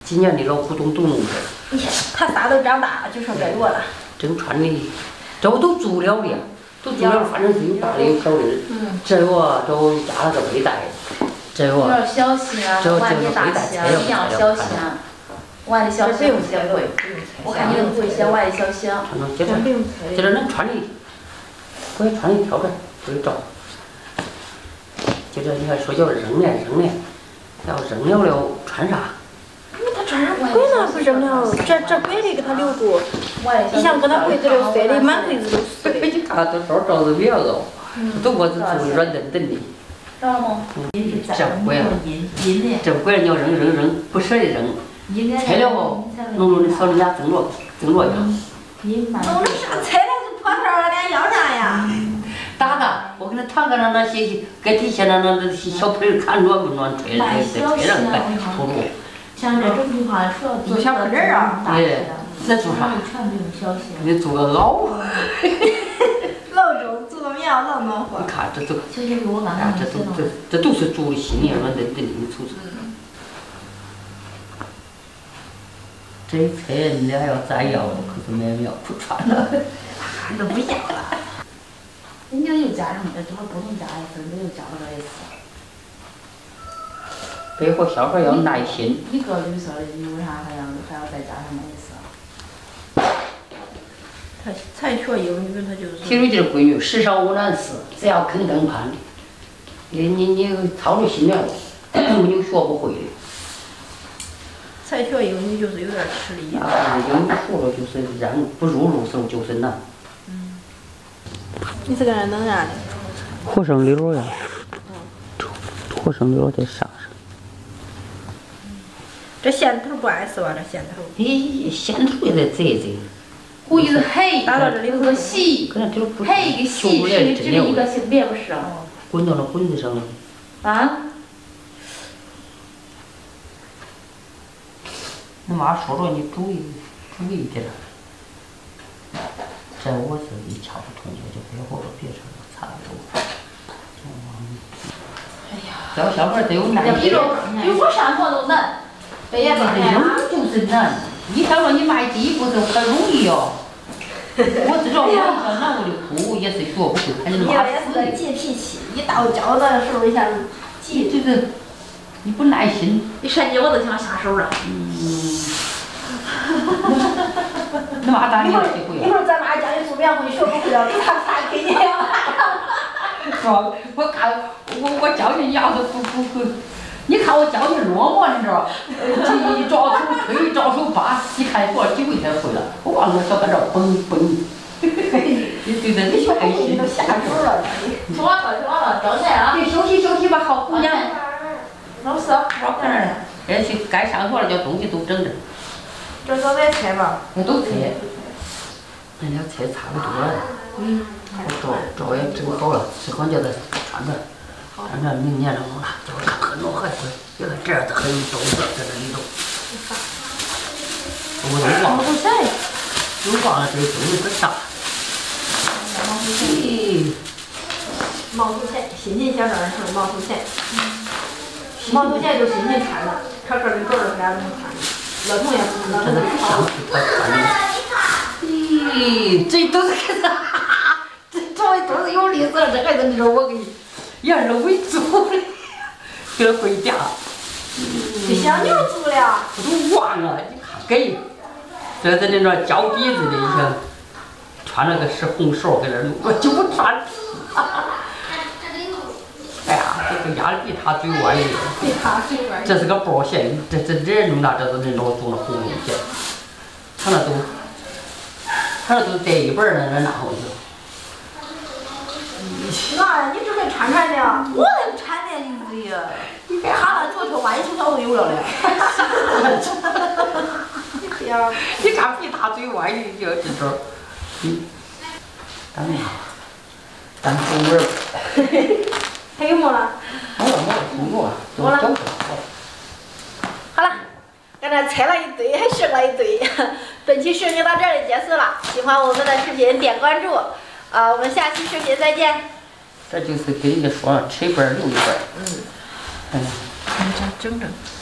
今年的老虎东弄的。 他仨都长大了，就剩这个了。 正穿的，这我都做了的，都做了，反正是有大的有小的。这个都加了个背带，这个。 有点小些，碗的大些，一样小些。碗的小些有些贵，我看你的贵些，碗的小些。 这这能穿的，我也穿的挑着，不会着。就这你看说叫扔呢，要扔了穿啥？ 他穿啥鬼呢？不扔了，这白的给他留住。你想跟他柜子里塞的满柜子都是。 你看都照着面了，都我是做软墩墩的。 知道吗？ 这不呀，这不你要扔，不舍得扔。拆了后，弄少人家蒸着去。 弄的啥？拆了就破头了，连要啥呀？ 打个，我给他躺个那些，给底下那小盆看暖不暖，吹上出炉。 像这整句话主要做小盆儿啊。 对，那做啥？你做个袄。 老中做个棉袄暖和。 你看这都， 啊， 这都是做的新的软墩墩的，瞅瞅。这一拆人家要再要，可是没有不穿了，都不要了。 人家又加上这会儿不能加一份，没有加了个 S。 背后小孩要耐心。 一个绿色的，你为啥还要再加上 S？ 他才学英语，他就是。 体育就是闺女，世上无难事，只要肯跟攀。你操着心了，没有学不会的。 才学英语就是有点吃力。 啊，英语学了就是让不入路时候就是难。 你是搁那弄啥的？ 火生溜呀。火生溜在上。 这线头不碍事吧？这线头。 咦，线头也得折。 故意是黑， 打到这里个细，黑一个细是你指的一个性别不是？ 滚到了滚子上了。 啊？ 你妈说着你注意点。这我是一窍不通，就别活了，别说了，差不多。 哎呀， 教小孩得有耐心。 比我上课都难，这也不难。就是难。你想说你迈第一步是很容易哟。我知道我像南屋的哭也是学不会，看你妈也是个急脾气，一到教的时候一下子急。 就是你不耐心。 一闪鸡我都想下手了。 那妈打你也不会。 一会儿咱妈教你做棉花，学不会了，给他给你了。 说，我看我教你，你要是不，你看我教你落寞，你知道？照手推，照手扒，你看过几回才会了？我忘了小跟着蹦。你对的，你学你都下手了。 说完了，交钱啊！ 你休息吧，好姑娘。 老师， 我看着呢。这去该上学了，叫东西都整着。 这都得拆吧？ 都拆。人家拆差不多了。照也整好了，只管叫他穿着。穿着明年了嘛，叫他很暖和些。你看这样子很有斗志在这里头。我都忘了。都忘了这东西可大。 毛头钱，新进小镇的时候毛头钱。毛头钱就新进穿的，他这里多少钱都能穿。老同也不能。 这是上去他穿的。咦，这都是个啥？这都是有历史了，这孩子你说我给你，也是伪做的，给他回家。 就像牛做了。 我都忘了，你看给，这是那脚底子的，你看，穿了个红绳给那，我就不穿。哎呀，这个压的比他嘴歪的。 比他嘴歪。 这是个包线，这弄大，这是人老做了红线，他那都带一本儿那拿回去。 那你只会穿的，我都穿的你呀！他那脚头万一从小都有了嘞。 你看比他嘴歪的就这种。当公文。 还有没了？ 没了。 好了，刚才拆了一堆，还剩了一堆。本期视频到这里结束了，喜欢我们的视频点关注。我们下期视频再见。 这就是给人家说了，吃一半留一半。 你这整整。